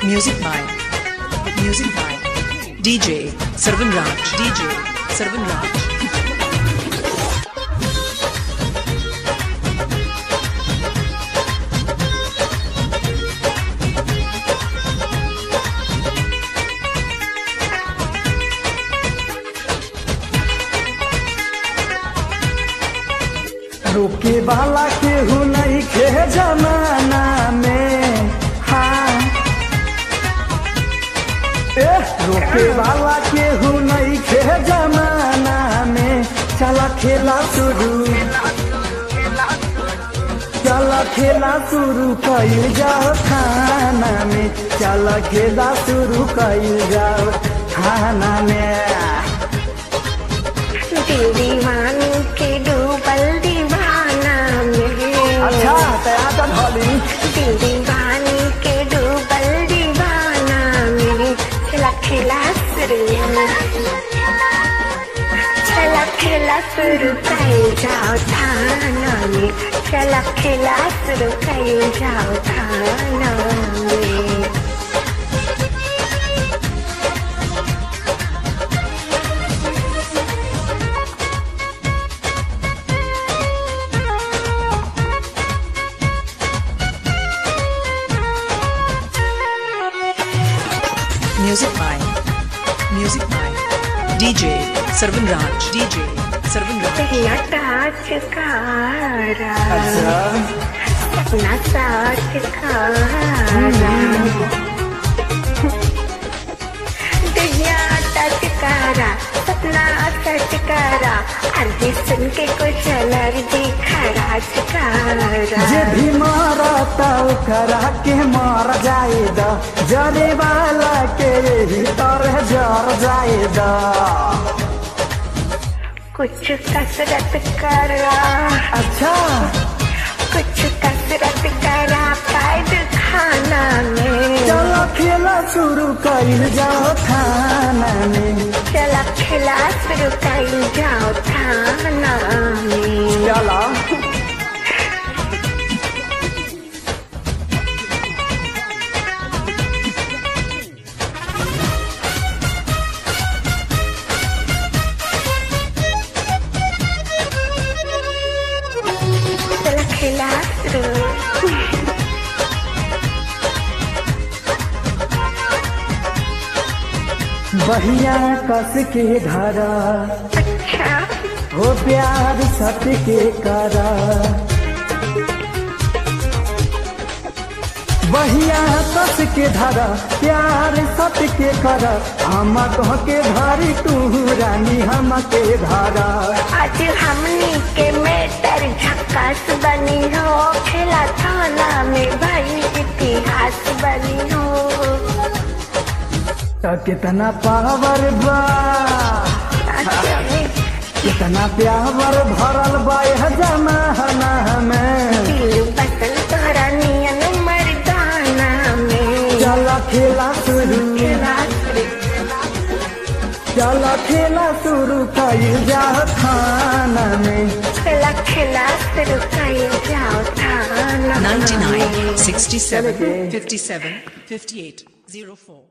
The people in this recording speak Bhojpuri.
Music by DJ Sarvan Raj. रोके वाला केहू नहीं खे जमाना में। हाँ रोके वाला केहू नहीं खे जमाना में। चला खेला शुरू कइल जाओ खाना में। चला खेला शुरू कइल जाओ खाना में। दीवानी के डूबल दीवाना में। अच्छा तैयार दीवानी के डूबल दीवाना में। चला खेला शुरू कइल जाओ थाना में। चला खेला शुरू कइल जाओ थाना में। Music by DJ Sarvan Raj. पहला टाच कारा अपना साथ कारा दहिया टच कारा अपना सच कारा। अर्जी सुन के कुछ एलर्जी खराच कारा। जे भी मारता करा के मार जाएगा। जरे वाला के यही तरह जर जाएगा। कुछ कसरत करा। अच्छा कुछ कसरत करा पैद खाना में। चलो खेला शुरू कइल जाओ थाना में। चला खेला शुरू कइल जाओ थाना में। चला खेला बहिया कस के धरा। अच्छा हो प्यार सत के करा। बहिया कस के धरा प्यार सत के करा। हम कह के धारी तू रानी हम के धारा। आज हमनी के मेटर झक्कास बनी हो। खेला थाना में भाई इतिहास बनी हो। तो कितना पावर बा कितना प्यावर भरल बा यह जमाना में। दिल बसल तोहरा नियन मर्दाना में। चला खेला शुरू कइल जाओ थाना में। चला खेला शुरू कइल जाओ थाना में। 99 67 57 58 04